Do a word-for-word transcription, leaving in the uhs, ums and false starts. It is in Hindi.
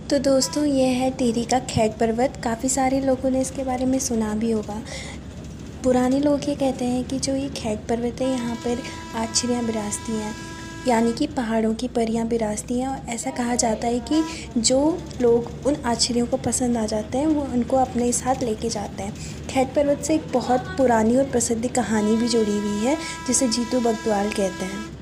तो दोस्तों ये है टिहरी का खैट पर्वत। काफ़ी सारे लोगों ने इसके बारे में सुना भी होगा। पुराने लोग ये कहते हैं कि जो ये खैट पर्वत है यहाँ पर आछियाँ बिराजती हैं, यानी कि पहाड़ों की परियां बिराजती हैं। और ऐसा कहा जाता है कि जो लोग उन आछियों को पसंद आ जाते हैं वो उनको अपने साथ लेके जाते हैं। खैट पर्वत से एक बहुत पुरानी और प्रसिद्ध कहानी भी जुड़ी हुई है जिसे जीतू बग्वाल कहते हैं।